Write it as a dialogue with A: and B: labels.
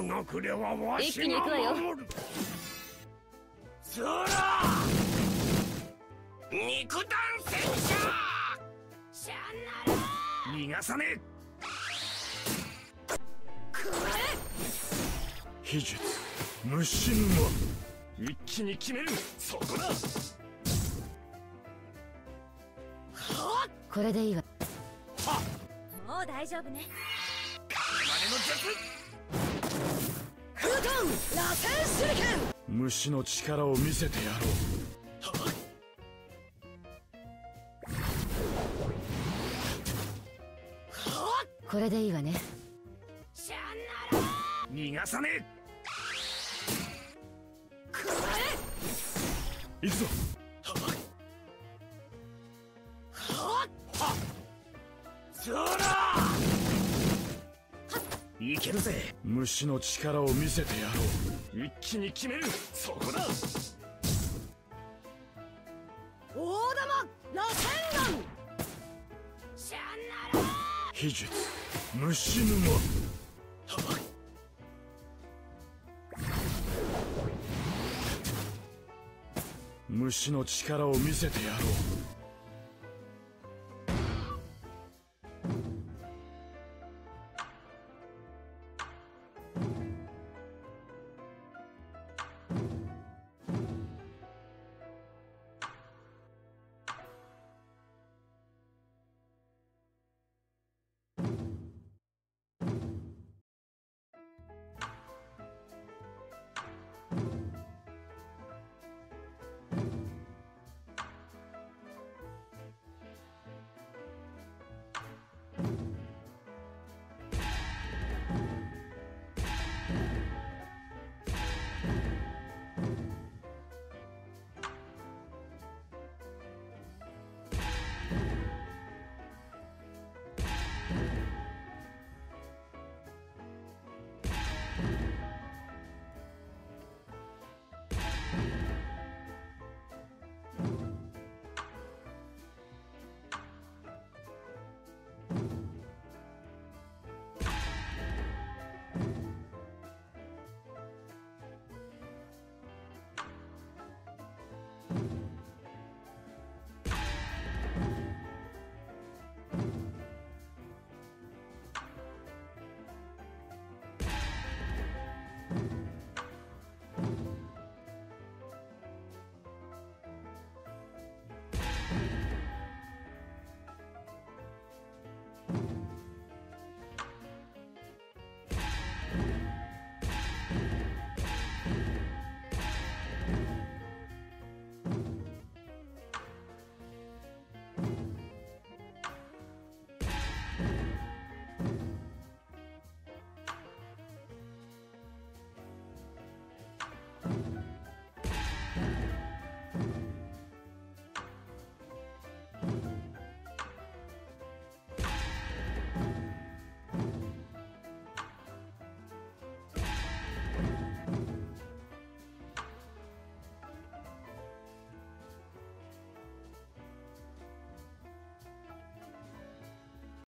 A: 国ではわ
B: 一
A: しが
B: 気に行くわよ。
A: 守る。そら肉弾戦車しゃんなら逃がさねえ。くれ秘術無心は一気に決める。そこだ。
B: これでいいわ。
C: もう大丈夫ね。
A: 金の術
C: フートン螺旋手裏剣。
A: 虫の力を見せてやろう。
B: これでいいわね。
A: しゃんなら逃がさねえ。くらえ行くぞ。そらいけるぜ。虫の力を見せてやろう。一気に決める。そこだ。
C: 大玉螺旋丸。
A: しゃんなら秘術虫沼。虫の力を見せてやろう。